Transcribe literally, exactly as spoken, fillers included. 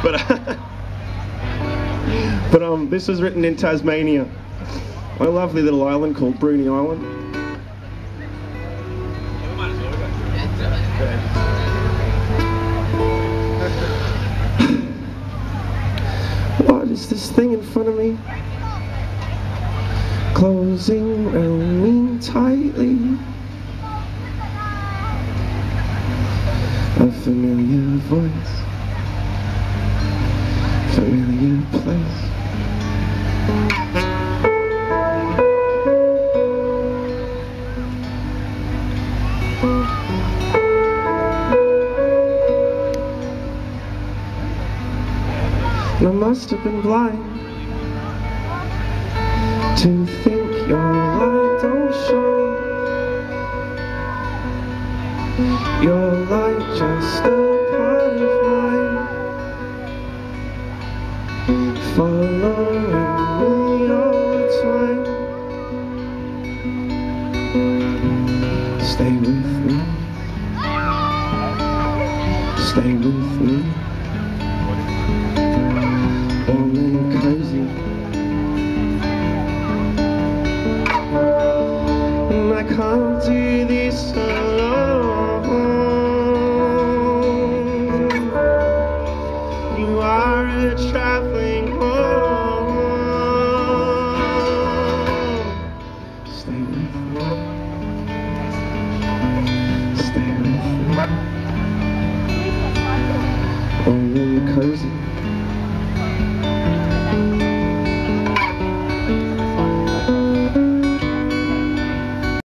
But uh, but um, this was written in Tasmania, a lovely little island called Bruny Island. What is this thing in front of me? Closing around me tightly. A familiar voice, familiar place. And I must have been blind to think your light don't shine. Your light just a part of mine, following me all the time. Stay with me, stay with me, warm and cozy. And I can't do this